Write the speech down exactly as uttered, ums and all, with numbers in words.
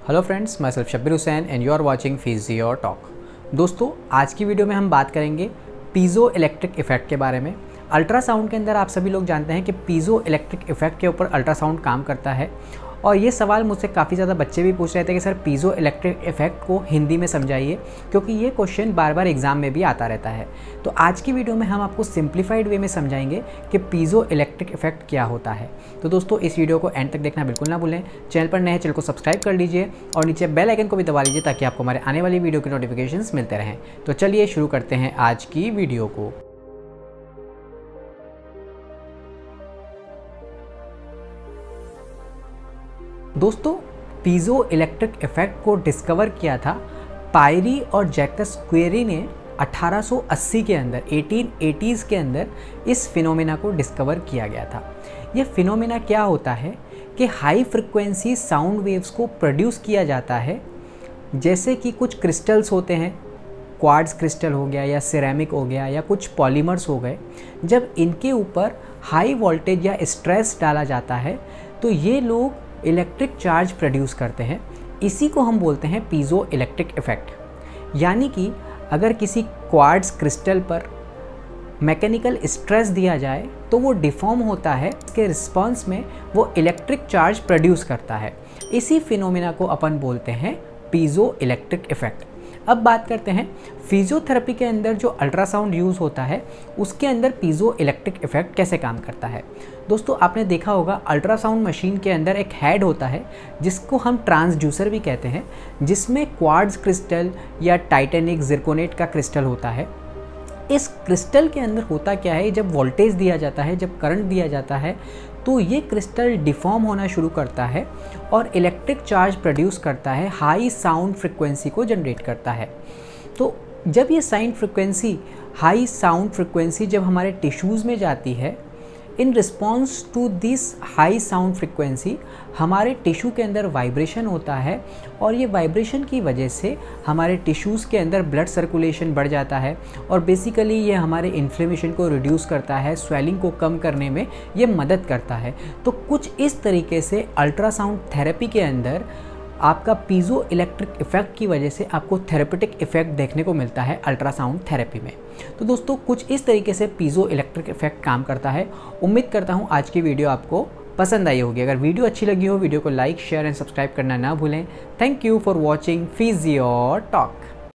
Hello friends, मैं self Shabbir Hussain and you are watching Physio Talk. दोस्तों, आज की वीडियो में हम बात करेंगे पीजो इलेक्ट्रिक इफेक्ट के बारे में। अल्ट्रासाउंड के अंदर आप सभी लोग जानते हैं कि पीजो इलेक्ट्रिक इफेक्ट के ऊपर अल्ट्रासाउंड काम करता है। और ये सवाल मुझसे काफ़ी ज़्यादा बच्चे भी पूछ रहे थे कि सर पीजो इलेक्ट्रिक इफेक्ट को हिंदी में समझाइए, क्योंकि ये क्वेश्चन बार बार एग्जाम में भी आता रहता है। तो आज की वीडियो में हम आपको सिंप्लीफाइड वे में समझाएंगे कि पीजो इलेक्ट्रिक इफेक्ट क्या होता है। तो दोस्तों, इस वीडियो को एंड तक देखना बिल्कुल ना भूलें। चैनल पर नए हैं, चैनल को सब्सक्राइब कर लीजिए और नीचे बेल आइकन को भी दबा लीजिए ताकि आपको हमारे आने वाली वीडियो के नोटिफिकेशंस मिलते रहें। तो चलिए शुरू करते हैं आज की वीडियो को। दोस्तों, पीजो इलेक्ट्रिक इफेक्ट को डिस्कवर किया था पायरी और जैकस क्वेरी ने अठारह सौ अस्सी के अंदर, अठारह सौ अस्सी के अंदर इस फिनोमेना को डिस्कवर किया गया था। यह फिनोमेना क्या होता है कि हाई फ्रिक्वेंसी साउंड वेव्स को प्रोड्यूस किया जाता है, जैसे कि कुछ क्रिस्टल्स होते हैं, क्वार्ट्ज क्रिस्टल हो गया या सिरेमिक हो गया या कुछ पॉलीमर्स हो गए। जब इनके ऊपर हाई वोल्टेज या स्ट्रेस डाला जाता है तो ये लोग इलेक्ट्रिक चार्ज प्रोड्यूस करते हैं। इसी को हम बोलते हैं पीजो इलेक्ट्रिक इफेक्ट। यानी कि अगर किसी क्वार्ट्ज क्रिस्टल पर मैकेनिकल स्ट्रेस दिया जाए तो वो डिफॉर्म होता है, इसके रिस्पॉन्स में वो इलेक्ट्रिक चार्ज प्रोड्यूस करता है। इसी फिनोमेना को अपन बोलते हैं पीजो इलेक्ट्रिक इफेक्ट। अब बात करते हैं फिजियोथेरेपी के अंदर जो अल्ट्रासाउंड यूज़ होता है उसके अंदर पीजो इलेक्ट्रिक इफेक्ट कैसे काम करता है। दोस्तों, आपने देखा होगा अल्ट्रासाउंड मशीन के अंदर एक हेड होता है जिसको हम ट्रांसड्यूसर भी कहते हैं, जिसमें क्वार्ट्ज क्रिस्टल या टाइटेनिक जिरकोनेट का क्रिस्टल होता है। इस क्रिस्टल के अंदर होता क्या है, जब वोल्टेज दिया जाता है, जब करंट दिया जाता है तो ये क्रिस्टल डिफॉर्म होना शुरू करता है और इलेक्ट्रिक चार्ज प्रोड्यूस करता है, हाई साउंड फ्रिक्वेंसी को जनरेट करता है। तो जब ये sound frequency high sound frequency जब हमारे टिश्यूज़ में जाती है, in response to this high sound frequency हमारे टिश्यू के अंदर वाइब्रेशन होता है और ये वाइब्रेशन की वजह से हमारे टिश्यूज़ के अंदर ब्लड सर्कुलेशन बढ़ जाता है और बेसिकली ये हमारे इन्फ्लेमेशन को रिड्यूस करता है, स्वेलिंग को कम करने में ये मदद करता है। तो कुछ इस तरीके से अल्ट्रासाउंड थेरेपी के अंदर आपका पीजो इलेक्ट्रिक इफेक्ट की वजह से आपको थेरेपेटिक इफेक्ट देखने को मिलता है अल्ट्रासाउंड थेरेपी में। तो दोस्तों, कुछ इस तरीके से पीजो इलेक्ट्रिक इफेक्ट काम करता है। उम्मीद करता हूँ आज की वीडियो आपको पसंद आई होगी। अगर वीडियो अच्छी लगी हो, वीडियो को लाइक, शेयर एंड सब्सक्राइब करना ना भूलें। Thank you for watching Physio talk.